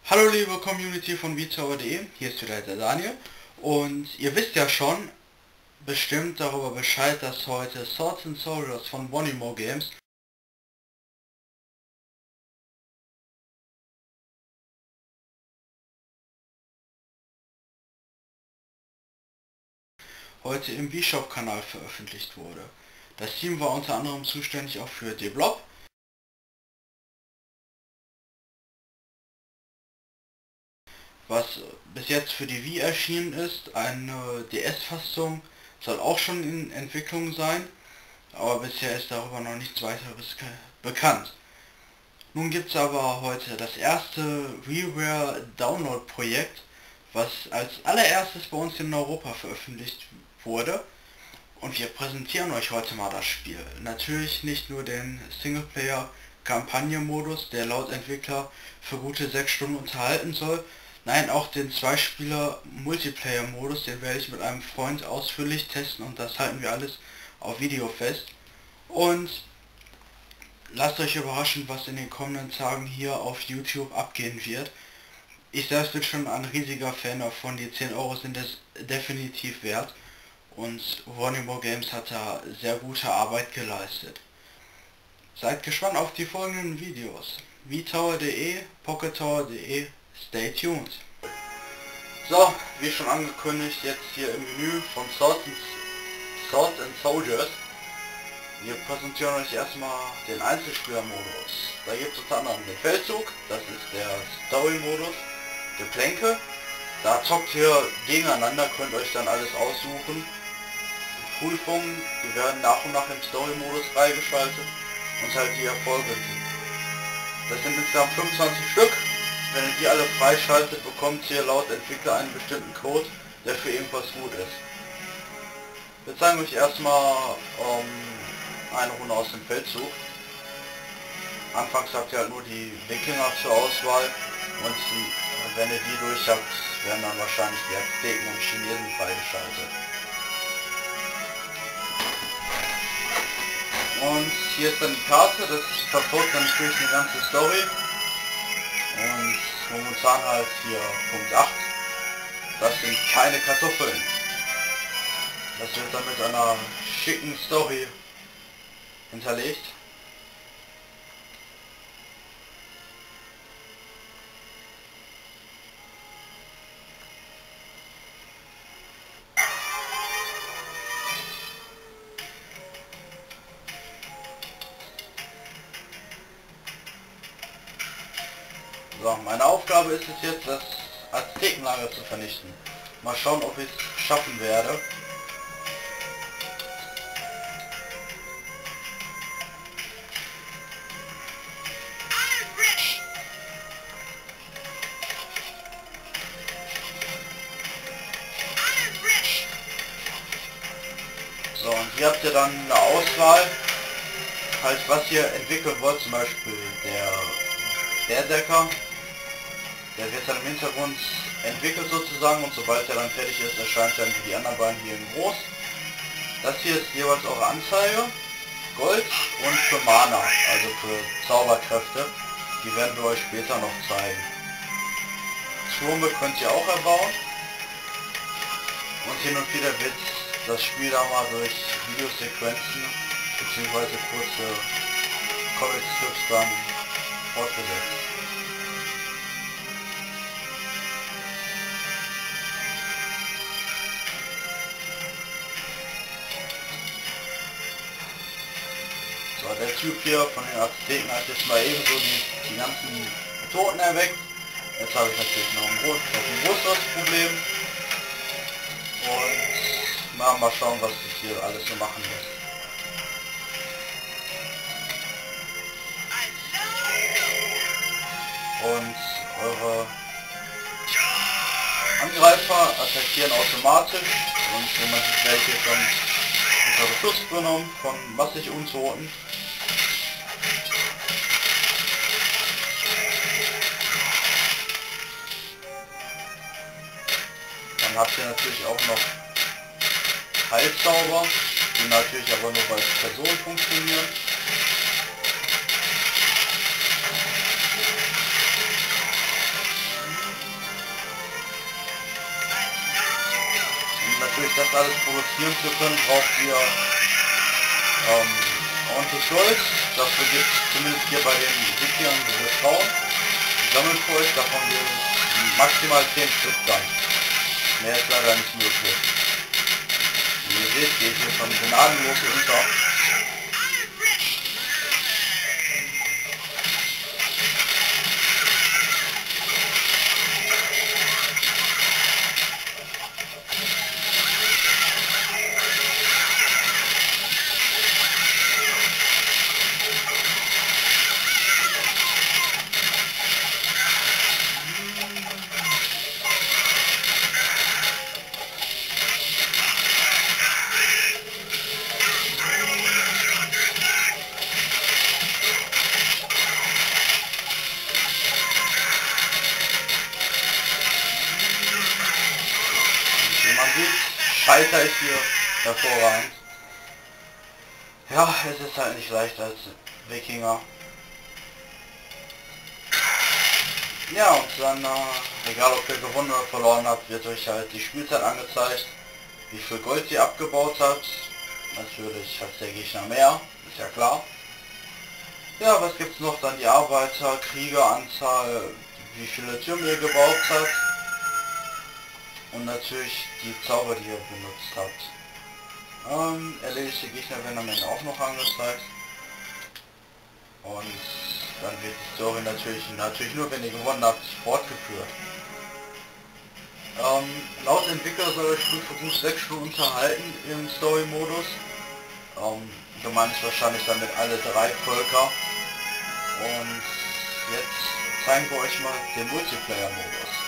Hallo liebe Community von VTower.de, hier ist wieder der Daniel und ihr wisst ja schon bestimmt darüber Bescheid, dass heute Swords and Soldiers von Wonimore Games heute im V-Shop-Kanal veröffentlicht wurde. Das Team war unter anderem zuständig auch für D-Blob, was bis jetzt für die Wii erschienen ist. Eine DS-Fassung soll auch schon in Entwicklung sein, aber bisher ist darüber noch nichts weiteres bekannt. Nun gibt es aber heute das erste WiiWare Download Projekt, was als allererstes bei uns in Europa veröffentlicht wurde. Und wir präsentieren euch heute mal das Spiel. Natürlich nicht nur den Singleplayer-Kampagne-Modus, der laut Entwickler für gute 6 Stunden unterhalten soll. Nein, auch den Zweispieler-Multiplayer-Modus, den werde ich mit einem Freund ausführlich testen und das halten wir alles auf Video fest. Und lasst euch überraschen, was in den kommenden Tagen hier auf YouTube abgehen wird. Ich selbst bin schon ein riesiger Fan davon, die 10 Euro sind es definitiv wert und Wonimore Games hat da sehr gute Arbeit geleistet. Seid gespannt auf die folgenden Videos. VTower.de, PocketTower.de, stay tuned. So, wie schon angekündigt, jetzt hier im Menü von Swords and Soldiers. Wir präsentieren euch erstmal den Einzelspielermodus. Da gibt es unter anderem den Feldzug, das ist der Story-Modus, Geplänke. Da zockt ihr gegeneinander, könnt euch dann alles aussuchen. Prüfungen, die werden nach und nach im Story-Modus freigeschaltet und halt die Erfolge. Das sind insgesamt 25 Stück. Wenn ihr die alle freischaltet, bekommt ihr laut Entwickler einen bestimmten Code, der für irgendwas gut ist. Wir zeigen euch erstmal eine Runde aus dem Feldzug. Anfangs habt ihr halt nur die Wikinger zur Auswahl und wenn ihr die durch habt, werden dann wahrscheinlich die Azteken und Chinesen freigeschaltet. Und hier ist dann die Karte, das verfolgt dann natürlich eine ganze Story. Und momentan halt hier Punkt 8. Das sind keine Kartoffeln. Das wird dann mit einer schicken Story hinterlegt. So, meine Aufgabe ist es jetzt, das Aztekenlager zu vernichten. Mal schauen, ob ich es schaffen werde. So, und hier habt ihr dann eine Auswahl, halt was ihr entwickeln wollt, zum Beispiel der Berserker, der wird dann im Hintergrund entwickelt sozusagen und sobald er dann fertig ist, erscheint dann wie die anderen beiden hier in groß. Das hier ist jeweils eure Anzeige, Gold und für Mana, also für Zauberkräfte, die werden wir euch später noch zeigen. Türme könnt ihr auch erbauen und hin und wieder wird das Spiel da mal durch Videosequenzen bzw. kurze Comic-Strips dann fortgesetzt. So, der Typ hier von den Azteken hat jetzt mal eben so die ganzen Toten erweckt. Jetzt habe ich natürlich noch ein größeres Problem. Und mal schauen, was ich hier alles so machen muss. Und eure Angreifer attackieren automatisch und man sieht welche schon unter Beschuss genommen von massig Untoten. Dann habt ihr natürlich auch noch Heilzauber, die natürlich aber nur bei Personen funktionieren. das alles produzieren zu können, braucht ihr ordentlich Holz. Dafür gibt es zumindest hier bei den Wikingern diese Frauen. Sammelholz, davon gibt es maximal 10 Stück dann. Mehr ist leider nicht möglich. Wie ihr seht, geht hier schon gnadenlos unter. Schalter ist hier hervorragend. Ja, es ist halt nicht leicht als Wikinger. Ja, und dann, egal ob ihr gewonnen oder verloren habt, wird euch halt die Spielzeit angezeigt, wie viel Gold ihr abgebaut habt. Natürlich hat der Gegner mehr, ist ja klar. Ja, was gibt's noch? Dann die Arbeiter, Kriegeranzahl, wie viele Türme ihr gebaut habt. Und natürlich die Zauber, die ihr benutzt habt. Erledigte Gegner werden am Ende auch noch angezeigt. Und dann wird die Story natürlich nur, wenn ihr gewonnen habt, fortgeführt. Laut Entwickler soll das Spiel für gut 6 Stunden unterhalten im Story-Modus. Gemeint ist wahrscheinlich damit alle 3 Völker. Und jetzt zeigen wir euch mal den Multiplayer-Modus.